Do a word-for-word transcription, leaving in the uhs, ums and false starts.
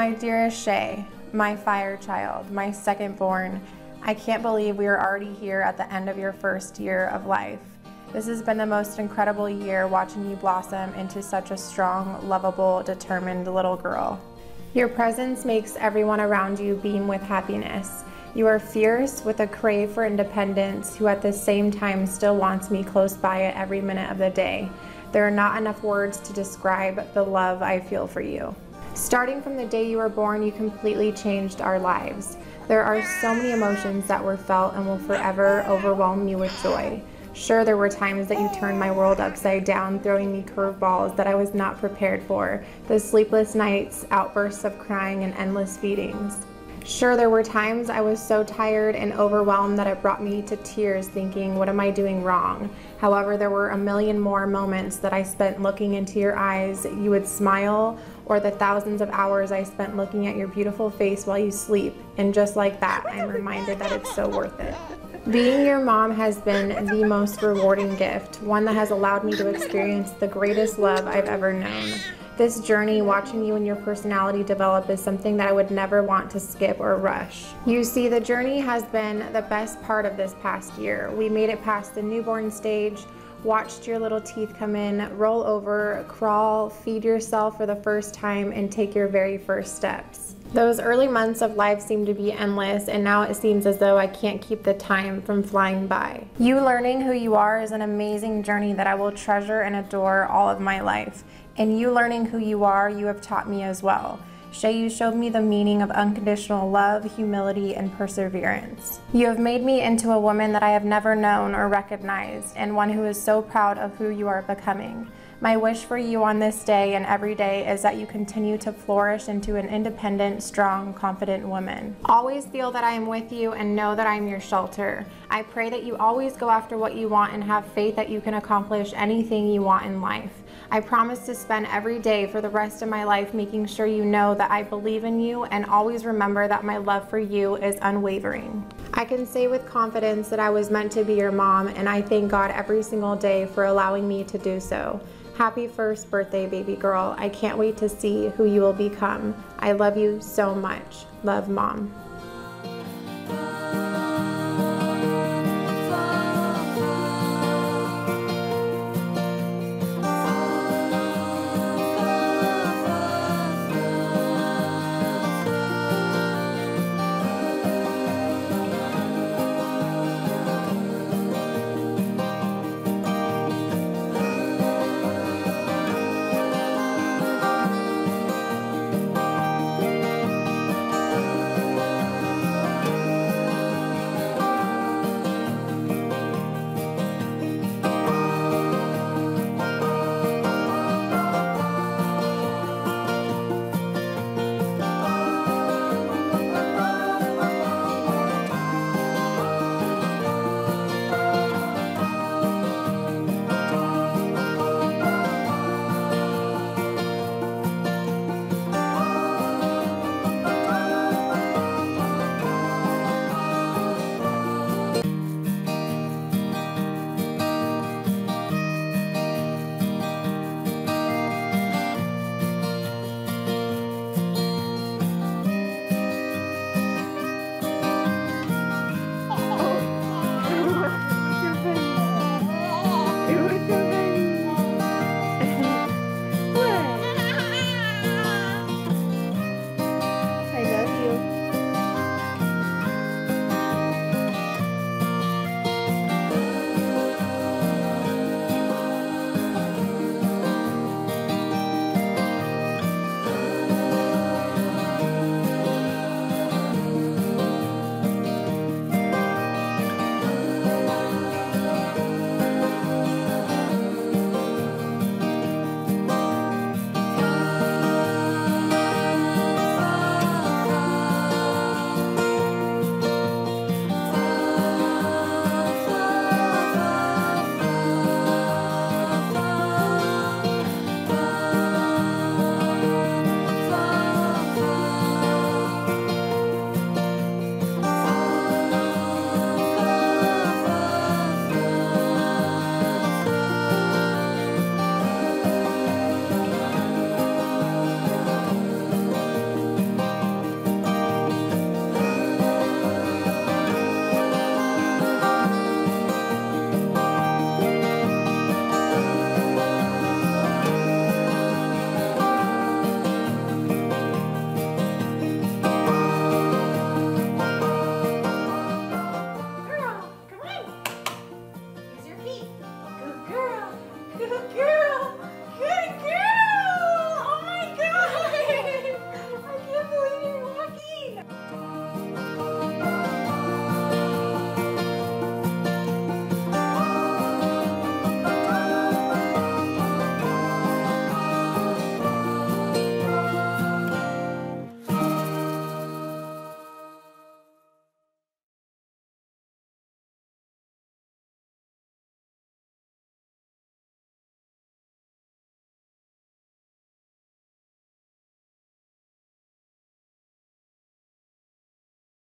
My dearest Shay, my fire child, my second born, I can't believe we are already here at the end of your first year of life. This has been the most incredible year watching you blossom into such a strong, lovable, determined little girl. Your presence makes everyone around you beam with happiness. You are fierce with a crave for independence who at the same time still wants me close by at every minute of the day. There are not enough words to describe the love I feel for you. Starting from the day you were born, you completely changed our lives. There are so many emotions that were felt and will forever overwhelm you with joy. Sure, there were times that you turned my world upside down, throwing me curveballs that I was not prepared for, the sleepless nights, outbursts of crying, and endless feedings. Sure, there were times I was so tired and overwhelmed that it brought me to tears thinking, what am I doing wrong? However, there were a million more moments that I spent looking into your eyes. You would smile, or the thousands of hours I spent looking at your beautiful face while you sleep. And just like that, I'm reminded that it's so worth it. Being your mom has been the most rewarding gift, one that has allowed me to experience the greatest love I've ever known. This journey, watching you and your personality develop, is something that I would never want to skip or rush. You see, the journey has been the best part of this past year. We made it past the newborn stage, watched your little teeth come in, roll over, crawl, feed yourself for the first time, and take your very first steps. Those early months of life seem to be endless, and now it seems as though I can't keep the time from flying by. You learning who you are is an amazing journey that I will treasure and adore all of my life. And you learning who you are, you have taught me as well. Shay, you showed me the meaning of unconditional love, humility, and perseverance. You have made me into a woman that I have never known or recognized, and one who is so proud of who you are becoming. My wish for you on this day and every day is that you continue to flourish into an independent, strong, confident woman. Always feel that I am with you and know that I am your shelter. I pray that you always go after what you want and have faith that you can accomplish anything you want in life. I promise to spend every day for the rest of my life making sure you know that I believe in you, and always remember that my love for you is unwavering. I can say with confidence that I was meant to be your mom, and I thank God every single day for allowing me to do so. Happy first birthday, baby girl. I can't wait to see who you will become. I love you so much. Love, Mom.